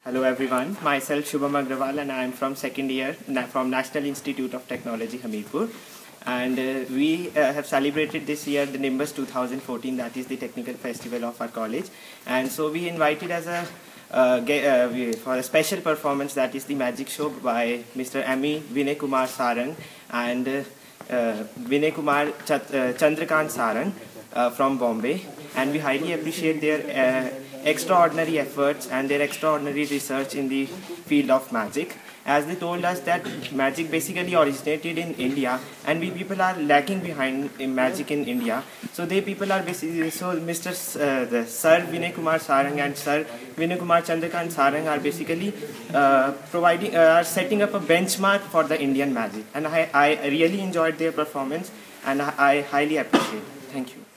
Hello everyone, myself Shubham Agrawal and I am from second year from National Institute of Technology, Hamirpur. And we have celebrated this year the Nimbus 2014, that is the technical festival of our college. And so we invited as a for a special performance, that is the magic show by Mr. M.E. Vinay Kumar Sarang and Vinay Kumar Chandrakant Sarang from Bombay. And we highly appreciate their extraordinary efforts and their extraordinary research in the field of magic, as they told us that magic basically originated in India and we people are lacking behind in magic in India. So they people are basically, so Sir Vinay Kumar Sarang and Sir Vinay Kumar Chandrakant Sarang are basically are setting up a benchmark for the Indian magic, and I really enjoyed their performance and I highly appreciate it. Thank you.